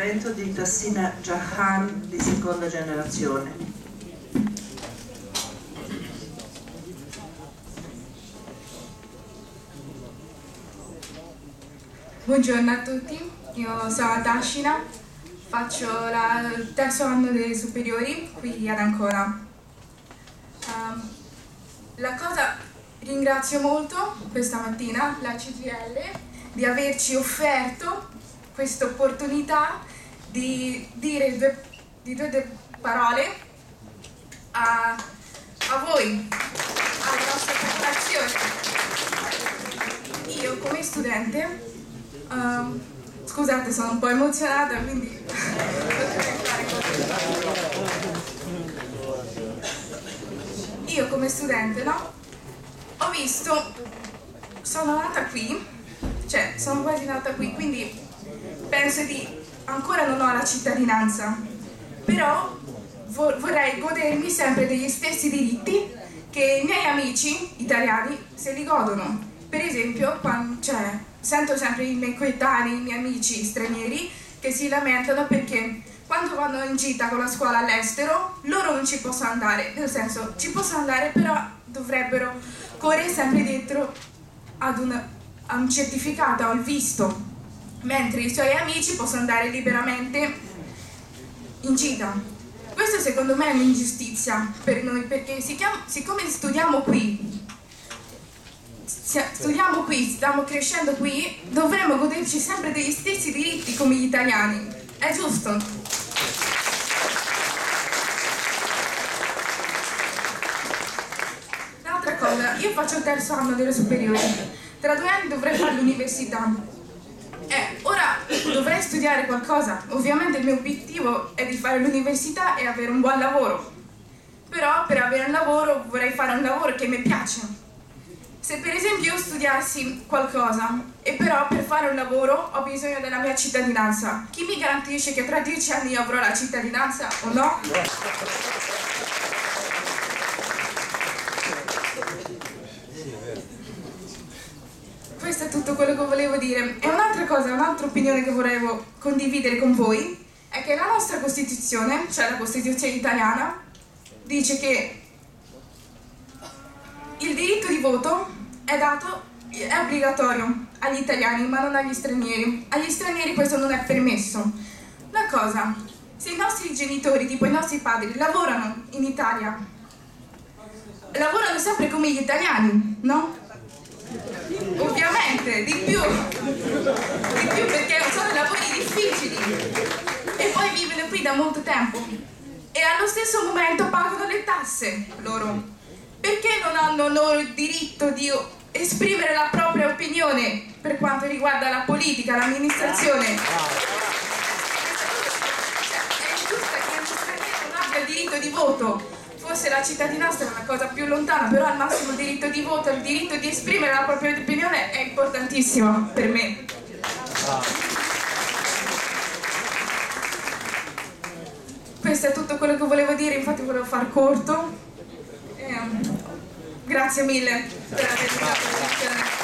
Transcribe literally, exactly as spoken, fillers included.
intervento di Tassina Jahan di seconda generazione. Buongiorno a tutti, io sono Tassina, faccio la, il terzo anno delle superiori qui ad Ancona. Um, la cosa, ringrazio molto questa mattina la C G I L di averci offerto questa opportunità di dire due, di due, due parole a, a voi, alla nostra popolazione. Io come studente, um, scusate, sono un po' emozionata, quindi io come studente, no? Ho visto, sono nata qui, cioè sono quasi nata qui, quindi penso di, ancora non ho la cittadinanza, però vorrei godermi sempre degli stessi diritti che i miei amici italiani se li godono. Per esempio, quando, cioè, sento sempre i miei coetanei, i miei amici stranieri che si lamentano perché quando vanno in gita con la scuola all'estero loro non ci possono andare, nel senso ci possono andare però dovrebbero correre sempre dietro ad un, a un certificato, al visto, mentre i suoi amici possono andare liberamente in gita. Questo secondo me è un'ingiustizia per noi, perché si chiama, siccome studiamo qui, studiamo qui, stiamo crescendo qui, dovremmo goderci sempre degli stessi diritti come gli italiani. È giusto? L'altra cosa, io faccio il terzo anno delle superiori, tra due anni dovrei fare l'università. Eh, ora dovrei studiare qualcosa, ovviamente il mio obiettivo è di fare l'università e avere un buon lavoro, però per avere un lavoro vorrei fare un lavoro che mi piace. Se per esempio io studiassi qualcosa e però per fare un lavoro ho bisogno della mia cittadinanza, chi mi garantisce che tra dieci anni io avrò la cittadinanza o no? Questo è tutto quello che volevo dire. E un'altra cosa, un'altra opinione che volevo condividere con voi è che la nostra Costituzione, cioè la Costituzione italiana, dice che il diritto di voto è dato, è obbligatorio agli italiani, ma non agli stranieri. Agli stranieri questo non è permesso. Una cosa, se i nostri genitori, tipo i nostri padri, lavorano in Italia, lavorano sempre come gli italiani, no? Ovviamente, di più, di più perché sono lavori difficili e poi vivono qui da molto tempo e allo stesso momento pagano le tasse loro. Perché non hanno loro il diritto di esprimere la propria opinione per quanto riguarda la politica, l'amministrazione? Cioè, è giusto che uno straniero non abbia il diritto di voto. Forse la cittadinanza è una cosa più lontana, però al massimo il diritto di voto, il diritto di esprimere la propria opinione è importantissimo per me. Questo è tutto quello che volevo dire, infatti volevo far corto. Eh, grazie mille per avermi dato l'attenzione.